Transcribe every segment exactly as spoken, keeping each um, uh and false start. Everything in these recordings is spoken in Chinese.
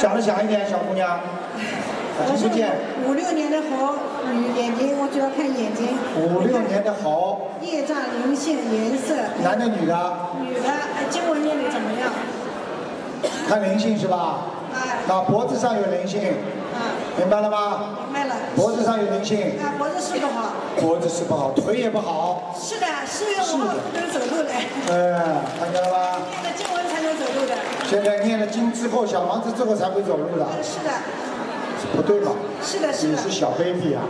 讲的响一点，小姑娘。听不见。 五六年的猴，女眼睛，我主要看眼睛。 五六年的猴。 业障灵性颜色。 男的女的？ 女的，经文念的怎么样？ 看灵性是吧？ 哎。 那脖子上有灵性。 啊。 明白了吗？ 明白了。 脖子上有灵性。 啊，脖子是不好。 脖子是不好，腿也不好。 是的，是因为我不能走路的。 哎，看见了吧？ 念了经文才能走路的。 现在念了经之后，小房子之后才会走路的。 是的。 不对吧？ 是的，是的。 你是小 baby 啊。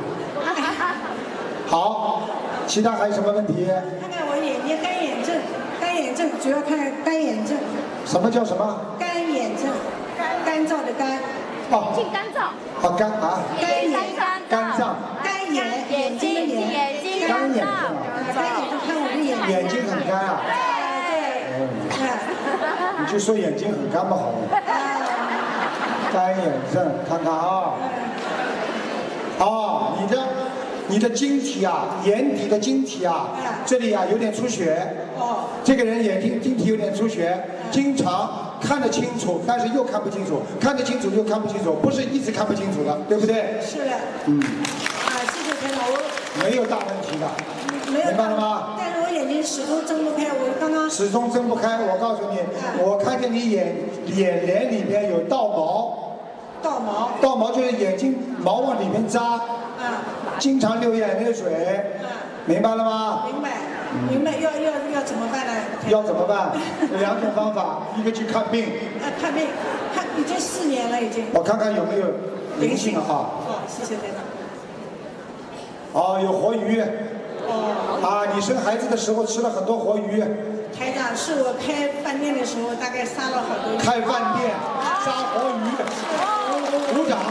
好，其他还有什么问题？ 看看我眼睛干眼症，干眼症主要看干眼症。 什么叫什么？ 干眼症，干燥的干。 哦。 睛干燥。 啊干啊。 干眼。 干燥。 干眼，眼睛的眼。 眼睛干眼症。 干眼症，看我的眼睛。 眼睛很干啊。 对。 嗯。你就说眼睛很干不好了。干眼症，看看啊。哦，你的你的晶体啊，眼底的晶体啊，这里啊有点出血。 哦。 这个人眼睛晶体有点出血，经常看得清楚，但是又看不清楚，看得清楚又看不清楚，不是一直看不清楚的，对不对？ 是的。 嗯。 啊，谢谢台长，我。 没有大问题的。 没有。 明白了吗？ 但是我眼睛始终睁不开，我刚刚。 始终睁不开，我告诉你，我看见你眼眼帘里面有倒毛。 倒毛。 倒毛就是眼睛毛往里面扎。 啊。 经常流眼泪水。 啊。 明白了吗？ 明白。明白，要要要怎么办呢？ 要怎么办？有两种方法，一个去看病。 啊，看病，看已经四年了，已经。 我看看有没有灵性啊？ 哦，谢谢台长。 哦，有活鱼。 哦。 啊，你生孩子的时候吃了很多活鱼。 台长，是我开饭店的时候，大概杀了好多鱼。 开饭店杀活鱼，鼓掌。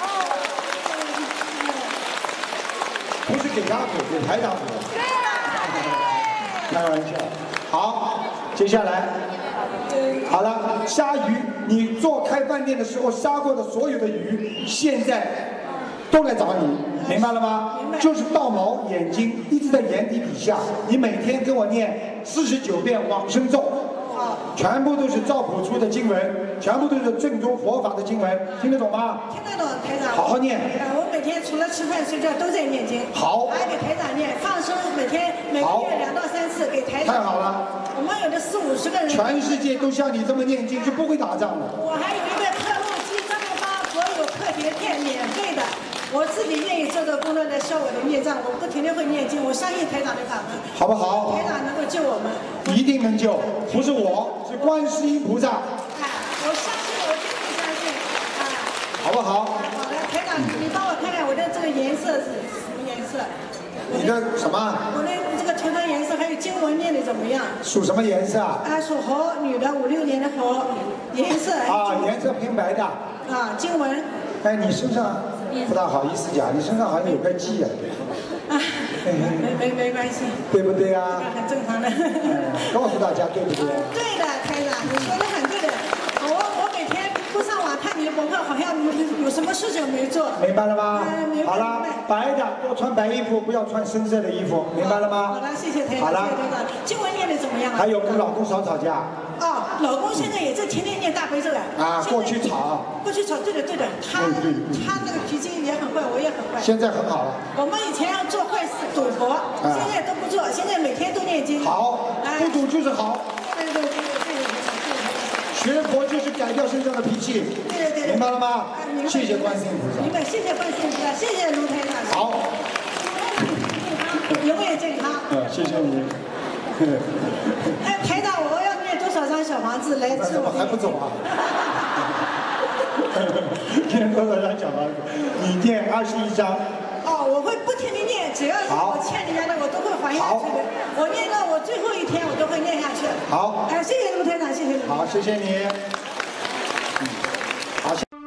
不是给他鼓，给台长鼓。开玩笑。好，接下来。好了，杀鱼，你做开饭店的时候杀过的所有的鱼，现在都来找你，明白了吗？就是倒毛眼睛一直在眼底底下，你每天跟我念四十九遍往生咒。全部都是赵朴初的经文，全部都是正宗佛法的经文，听得懂吗？ 听得懂，台长。 好好念。 呃，我每天除了吃饭睡觉都在念经。 好。 还给台长念放生，每天每个月两到三次给台长。 太好了。 我们有的四五十个人。 全世界都像你这么念经，就不会打仗了。 我还有一个刻录机，专门帮所有特别片免费的。我自己愿意做这个工作来消我的孽障，我不停地会念经，我相信台长的法门， 好不好？ 台长能够救我们， 一定能救，不是我，是观世音菩萨。 哎，我相信，我真的相信，啊， 好不好？ 好的，台长，你帮我看看我的这个颜色是什么颜色？ 你的什么？ 我的这个图腾颜色还有经文念的怎么样？ 属什么颜色啊？ 啊，属猴，女的，五六年的猴，颜色。 啊，颜色偏白的。 啊，经文。 哎，你身上不大好意思讲，你身上好像有块痣啊。 啊，没没没关系。 对不对啊？ 很正常的。 告诉大家对不对？ 对的，台长，你说的很对的。我我每天不上网看你的博客，好像有什么事情没做。 明白了吗？ 明白。 好了，白的多穿白衣服，不要穿深色的衣服，明白了吗？ 好了，谢谢台长。 好了， 台长，经文念的怎么样啊？ 还有跟老公少吵架。 哦，老公现在也在天天念大悲咒啊。 啊，过去吵。 过去吵，对的对的，他他那个脾气也很坏，我也很坏。 现在很好了。 我们以前要做坏事赌博，现在都不做，现在每天都念经。 好，不赌就是好。 对对对对对。 学佛就是改掉身上的脾气。 对对对。 明白了吗？谢谢观世音菩萨。 明白，谢谢观世音菩萨，谢谢卢台长。 好。 永远健康。 嗯，谢谢你。 哎，台长，我要念多少张小房子来治我？ 还不走啊？念多少张小房子？你念二十一张。 哦，我会不停地念，只要是我欠人家的，我都会还下去的。我念到我最后一天，我都会念下去。 好。 哎，谢谢卢台长，谢谢你。 好，谢谢你。嗯，好。